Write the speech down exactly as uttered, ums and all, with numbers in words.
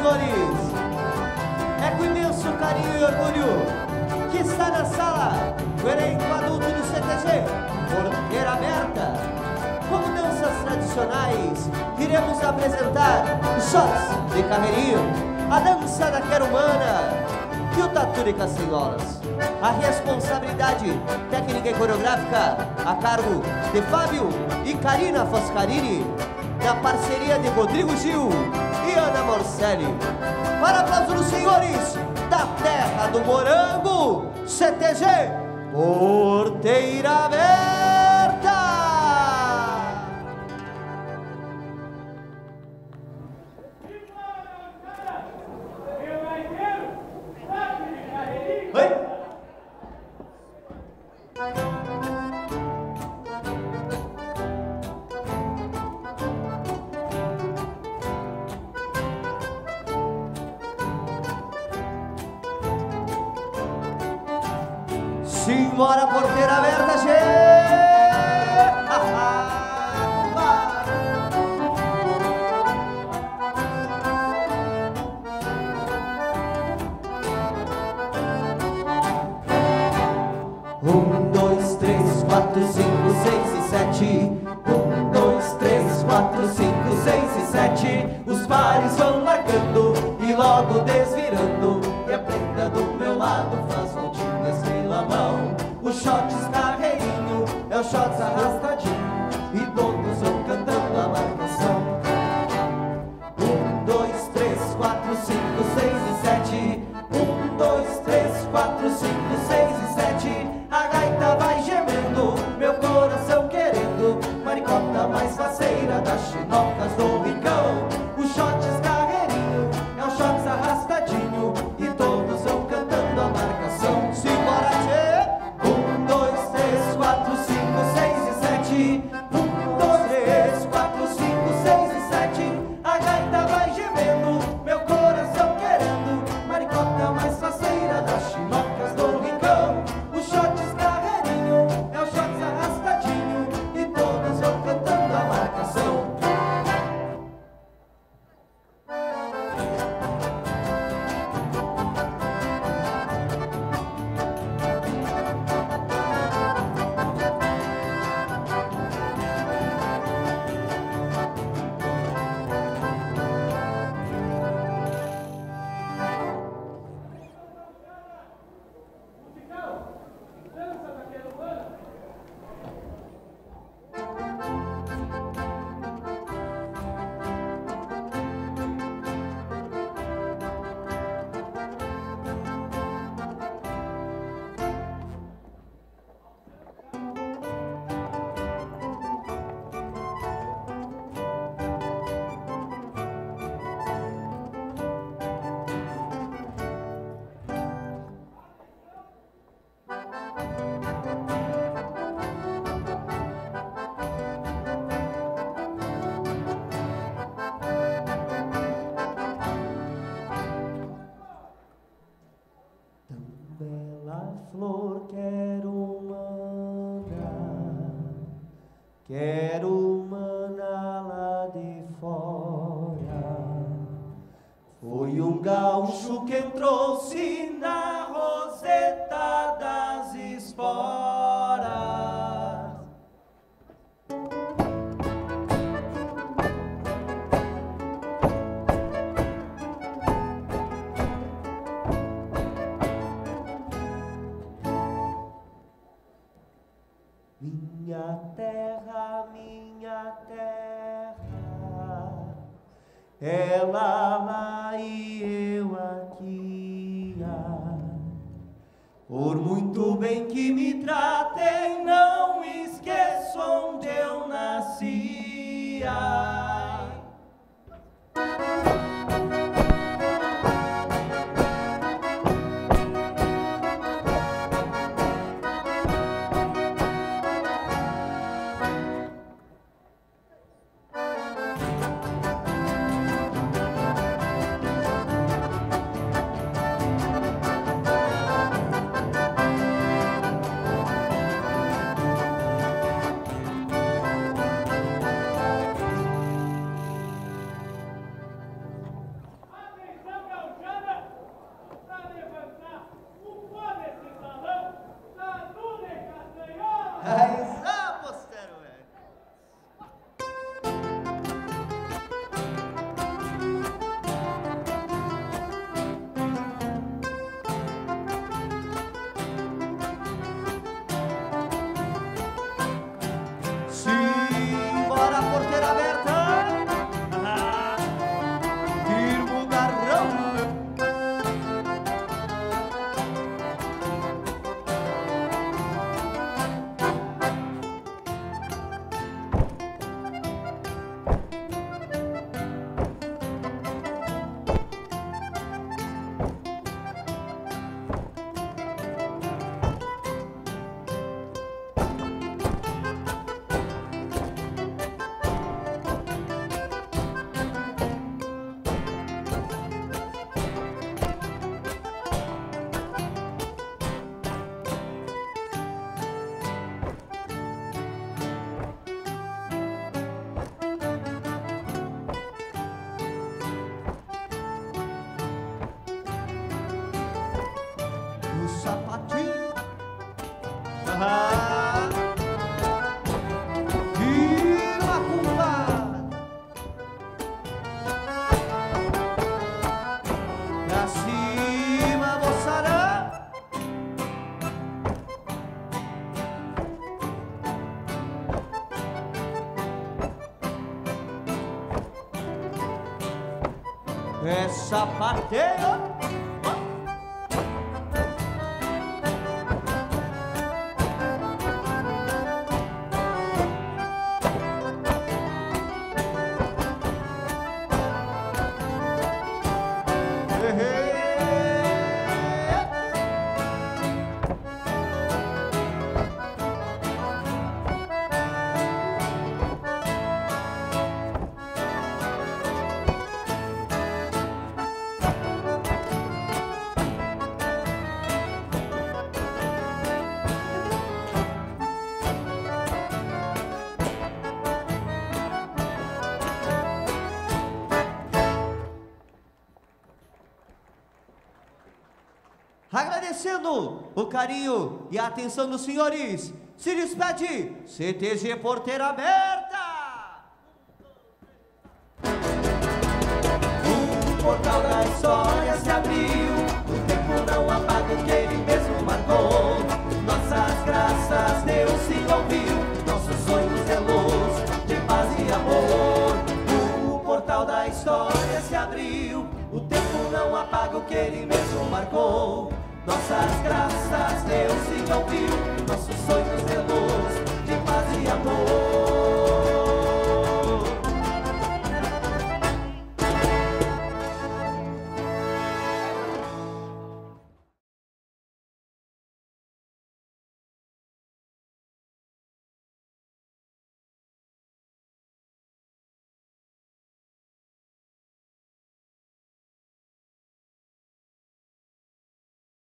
senhores, é com imenso carinho e orgulho que está na sala o elenco adulto do C T G, porteira aberta. Como danças tradicionais, iremos apresentar shots de carreirinho, a dança da quero humana e o tatu de castanholas. A responsabilidade técnica e coreográfica a cargo de Fábio e Karina Foscarini, na parceria de Rodrigo Gil e Ana Morcelli. Para aplauso dos senhores da terra do morango, C T G, porteira aberta! Oi? Simbora, porteira aberta, gente! Um, dois, três, quatro, cinco, seis e sete. Um, dois, três, quatro, cinco, seis e sete. Os pares vão marcando e logo desvirando. E a prenda do meu lado faz voltinhas pela mão. O shots carreirinho é o shots arrastadinho e todos vão cantando a marcação. Um, dois, três, quatro, cinco, seis e sete. Um, dois, três, quatro, cinco, seis e sete. A gaita vai gemendo, meu coração querendo. Maricota mais faceira das chinocas do rincão. O shots carreirinho é o shots arrastadinho e todos vão cantando a marcação. Simbora, tchê! Um, dois, três, quatro, cinco, seis e sete. Um, dois, três, quatro, cinco, seis e sete. A gaita vai gemendo, meu coração querendo. Maricota mais faceira das chinocas do rincão. O shots carreirinho é o shots arrastadinho e todos vão cantando a marcação. Flor quero mandar, quero mandar lá de fora. Foi um gaúcho que trouxe na roseta das esporas. Minha terra, minha terra, ela lá e eu aqui. Por muito bem que me tratem, não esqueço onde eu nascia. Aí, ah, postero, velho. Simbora, porteira aberta. Firma o garrão. O sapatinho, ah, vira a curva, pra cima, moçarã. É sapateiro. Agradecendo o carinho e a atenção dos senhores, se despede C T G Porteira Aberta. O portal da história se abriu, o tempo não apaga o que ele mesmo marcou. Nossas graças Deus se ouviu, nossos sonhos de luz, de paz e amor. O portal da história se abriu, o tempo não apaga o que ele mesmo marcou. Nossas graças Deus se ouviu, nossos sonhos de luz, de paz e amor.